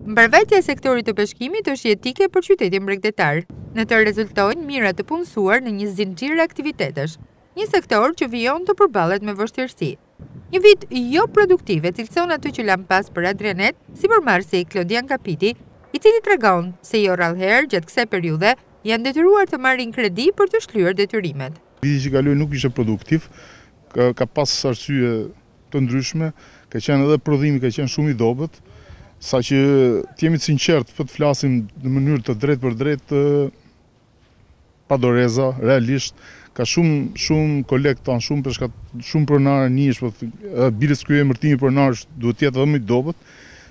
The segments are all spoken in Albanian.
Mbarvajtja e sektorit të peshkimit është jetike për qytetin bregdetar. Në të rezultojnë mira të punësuar në një zinxhir aktivitetesh, një sektor që vijon të përballet me vështirësi. Një vit jo produktiv e cilëson aty që lam pas për Adrianet, si përmarrësi Klodian Kapiti, i cili tregon se jo rallëherë gjatë kësaj periudhe janë detyruar të marrin kredi për të shlyer detyrimet. Viti që kaloi nuk ishte produktiv, ka pas arsye të ndryshme, ka qenë edhe prodhimi ka qenë shumë i dobët, saqë të jemi të sinqert, po të flasim në mënyrë të drejtë për drejtë, pa doreza, realisht, ka shumë kolekta, shumë pronarë nish, bilës ky emërtimi pronarësh duhet të jetë edhe më i dobët.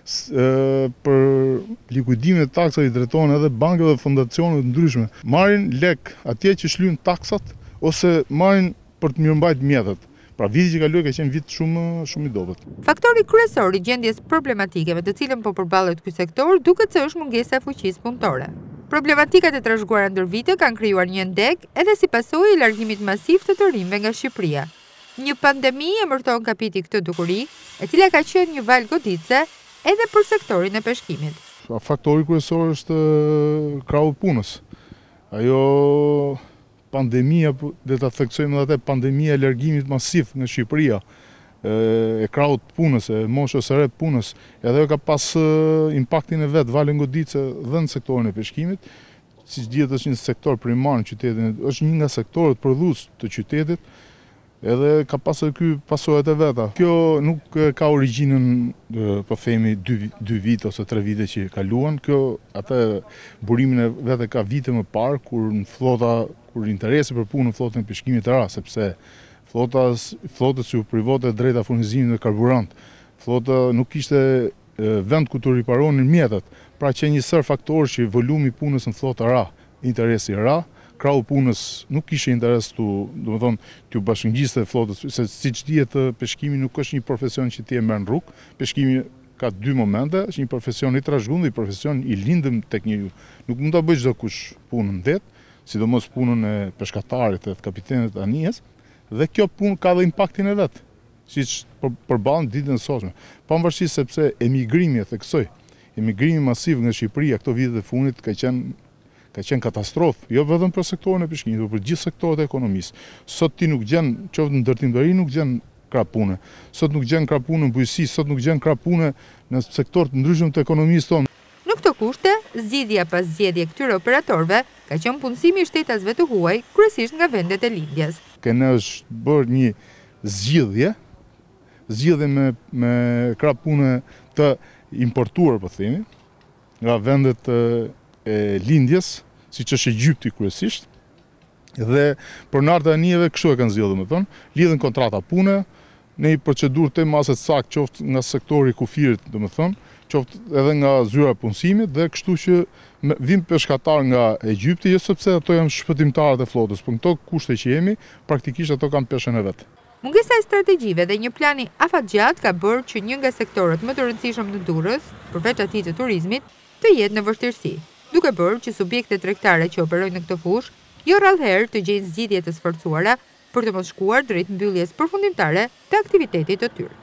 Për likuidimin e taksave i drejtohen edhe bankave dhe fondacione të ndryshme. Marrin lek atje që shlyen taksat ose marrin për të mirëmbajtur mjetet. Pra viti që kaloi ka qenë vit shumë i dobët. Faktori kryesor i gjendjes problematike me të cilën po përballet ky sektor duket se është mungesa e fuqisë punëtore. Problematikat e trashëguara ndër vite kanë krijuar një ndeg edhe si pasojë e largimit masiv të rinjve nga Shqipëria. Një pandemi emërton Kapiti këtë dukuri, e cila ka qenë një val goditse edhe për sektorin e peshkimit. Faktori kryesor është krahu i punës. Ajo pandemia, dhe ta theksojmë edhe atë pandemia e largimit masiv nga Shqipëria, e krahut punës, e moshës së re të punës, edhe ka pas impaktin e vet valën goditse dhe në sektorin e peshkimit, siç dihet është një sektor primar në qytetin, është një nga sektorët prodhues të qytetit, edhe ka pas edhe ky pasojat e veta. Kjo nuk ka origjinën, po themi 2 vite ose 3 vite që kaluan, kjo atë burimin e vet e ka vite më parë kur në flota, kur interesi për punë në flotën e peshkimit ra, sepse flotës që privote drejta furnizimit me karburant, flota nuk kishte vend ku të riparonin mjetet, pra që një sër faktor që volumi i punës në flota ra, interesi ra, krahu punës nuk kishte interes t'u bashkëngjiste flotës, se siç dihet peshkimi nuk është një profesion që ti e merr në rrugë, peshkimi ka 2 momente, është një profesion i trashëguar dhe një profesion i lindëm tek njeriu. Nuk mund ta bëj çdo kush punën në det, sidomos punën e peshkatarit dhe të kapitenit të anijes, dhe kjo punë ka dhe impaktin e vet, siç përballen ditën e sotme. Pavarësisht sepse emigrimi, e theksoj, emigrimi masiv nga Shqipëria këto vitet e fundit ka qenë katastrofë, jo vetëm për sektorin e peshkimit, por për gjithë sektorët e ekonomisë. Sot ti nuk gjen, qoftë në ndërtimtari nuk gjen krah pune. Sot nuk gjen krah pune në bujqësi, sot nuk gjen krah pune në sektor të ndryshëm të ekonomisë tonë. Në këto kushte, zgjidhja pas zgjedhje këtyre operatorëve ka qenë punësimi i shtetasve të huaj, kryesisht nga vendet e lindjes. Kënë është bërë një zgjidhje me krah pune të importuar, po themi, nga vendet e lindjes, siç është Egjipti kryesisht, dhe pronarët e anijeve kështu e kanë zgjidhur, domethënë, lidhen kontrata pune në një procedurë të masë saktë, qoftë nga sektori i kufirit, domethënë, qoftë edhe nga zyra e punësimit, dhe kështu që vim peshkatar nga Egjipti, jo sepse ato janë shpëtimtarët e flotës, por këto kushte që jemi, praktikisht ato kanë peshën e vet. Mungesa e strategjive dhe një plani afatgjat ka bërë që një nga sektorët më të rëndësishëm në Durrës, përveç atij të turizmit, të jetë në vështirësi, duke bërë që subjektet tregtare që operojnë në këtë fushë jo rrallëherë të gjejnë zgjidhje të sforcuara për të mos shkuar drejt mbylljes përfundimtare të aktivitetit të tyre.